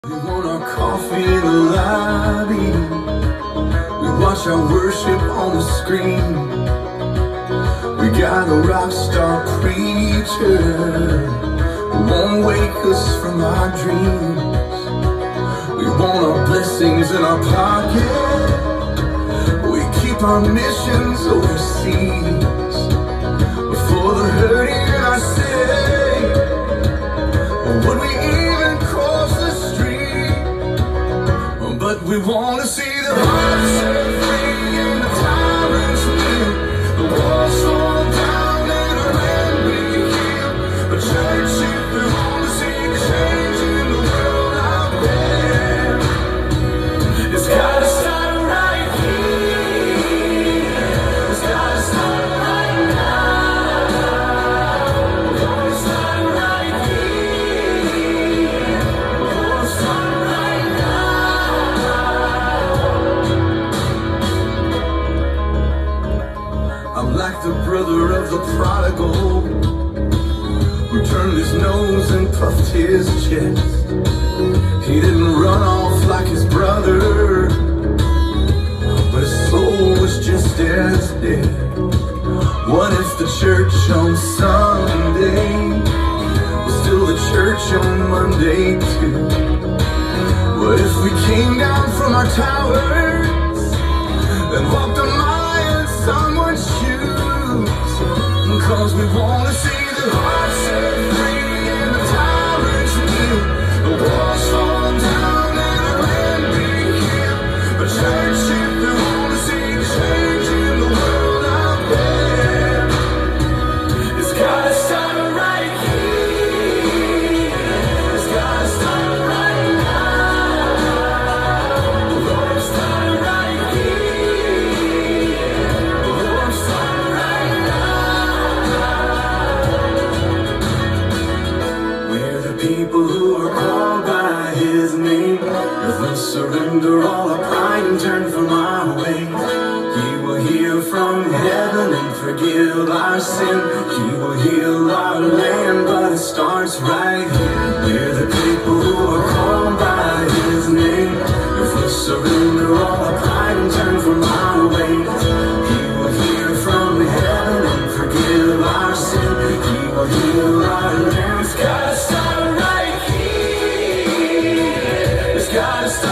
We want our coffee in the lobby. We watch our worship on the screen. We got a rock star preacher who won't wake us from our dreams. We want our blessings in our pocket. We keep our missions overseas. For the hurting in our city, would we even cross the street? But we want to see the hearts set free and the tyrants kneel. The walls fall down and our land be healed. But church, if we want to see change in the world out there, it's gotta start right here. It's gotta start right now. Gonna start right here. Gonna start right now. I'm like the brother of the prodigal who turned his nose and puffed his chest. He didn't run off like his brother, but his soul was just as dead. What if the church on Sunday was still the church on Monday too? What if we came down from our towers and walked a mile in someone's shoes? Cause we want to see the hearts set free and the tyrants kneel. The walls fall down and our land be healed. But church, if we want to see change in the world out there, it's gotta start right here. It's gotta start right now. Lord, start right here. Lord, start right now. We're the people who are called by His name. If we surrender all our pride and turn from our ways, He will hear from heaven and forgive our sin. He will heal our land, but it starts right here. We're the people who are called by His name. If we surrender all our pride and turn from our ways, He will hear from heaven and forgive our sin. He will heal our land. It's gotta start right here. It's gotta start